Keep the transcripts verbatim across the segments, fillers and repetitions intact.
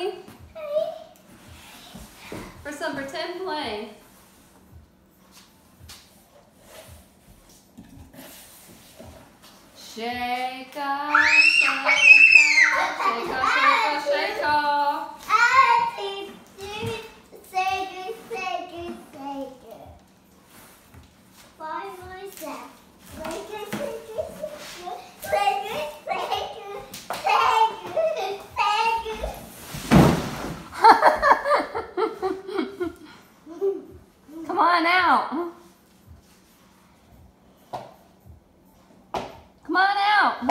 ready? For some pretend play. Shake up, shake up, shake up, shake up, shake up. I think do shake it, shake it, shake it. By myself. Shake it, shake it, shake it, shake it, shake it, shake it, shake it. Come on out. Come on out.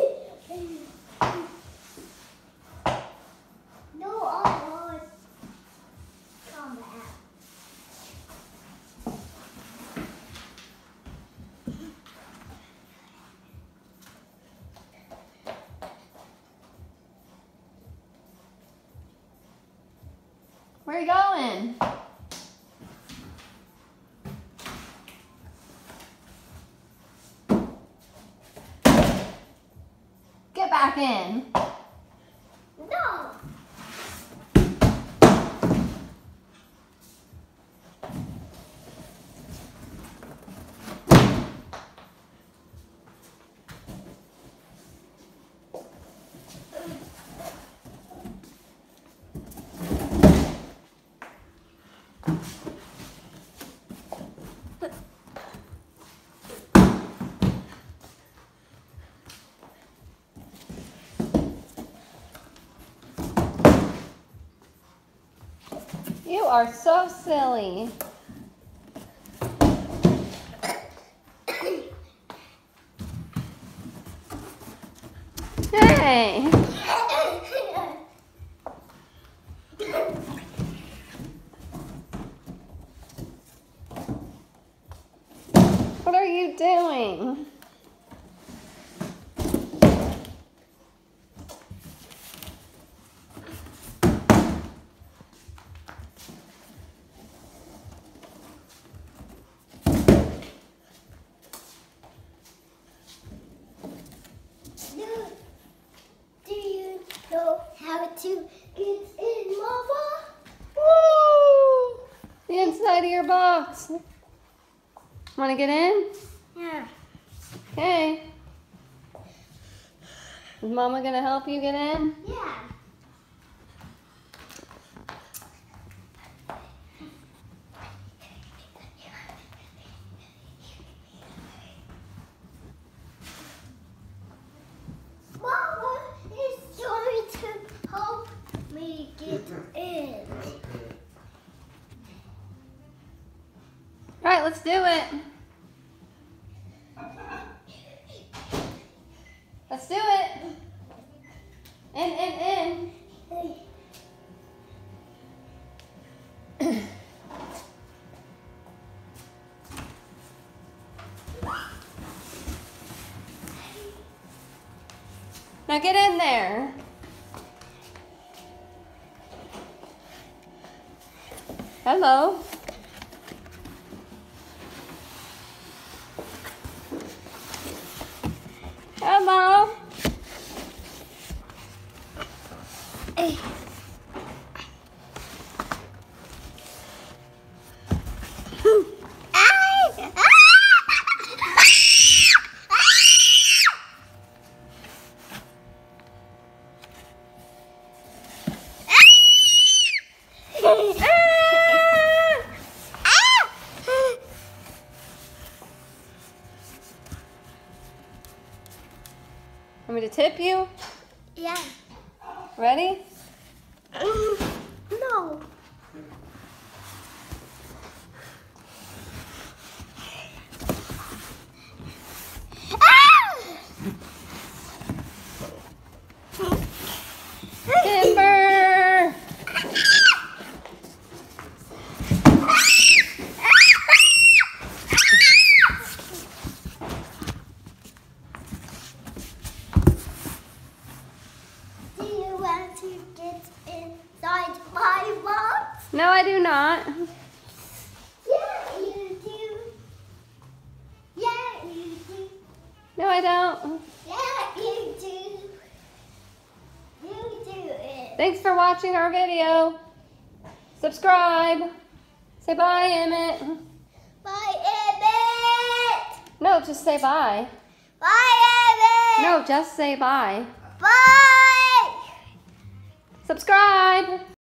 No, I want to come out. Where are you going? Get back in. No. You are so silly. Hey. What are you doing? Do you know how to get in, Mama? Woo! The inside of your box. Want to get in? Yeah. Okay. Is Mama gonna help you get in? Yeah. Mama is going to help me get in. All right, let's do it. Let's do it. In, in, in. Now get in there. Hello. Hello. Want me to tip you? Yeah. Ready? No. Timber! Do you want to get inside my box? No, I do not. Yeah, you do. Yeah, you do. No, I don't. Yeah, you do. You do it. Thanks for watching our video. Subscribe. Say bye, Emmett. Bye, Emmett. No, just say bye. Bye, Emmett. No, just say bye. Bye. Subscribe.